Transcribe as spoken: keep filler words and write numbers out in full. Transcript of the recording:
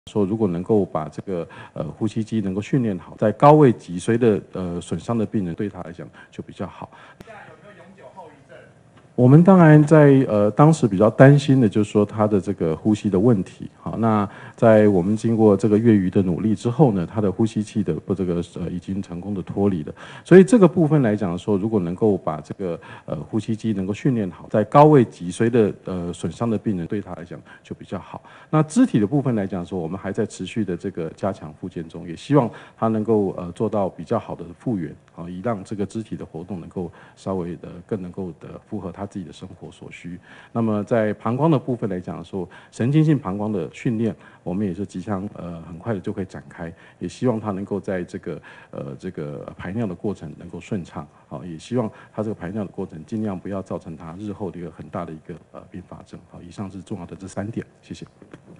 说如果能够把这个呃呼吸机能够训练好，在高位脊髓的呃损伤的病人，对他来讲就比较好。我们当然在呃当时比较担心的就是说他的这个呼吸的问题，好，那在我们经过这个月余的努力之后呢，他的呼吸器的不这个呃已经成功的脱离了，所以这个部分来讲说，如果能够把这个呃呼吸机能够训练好，在高位脊髓的呃损伤的病人，对他来讲就比较好。那肢体的部分来讲说，我们还在持续的这个加强复健中，也希望他能够呃做到比较好的复原，啊，以让这个肢体的活动能够稍微的更能够的符合他自己的生活所需。那么在膀胱的部分来讲说，神经性膀胱的训练，我们也是即将呃很快的就会展开，也希望他能够在这个呃这个排尿的过程能够顺畅，好，也希望他这个排尿的过程尽量不要造成他日后的一个很大的一个呃并发症。好，以上是重要的这三点，谢谢。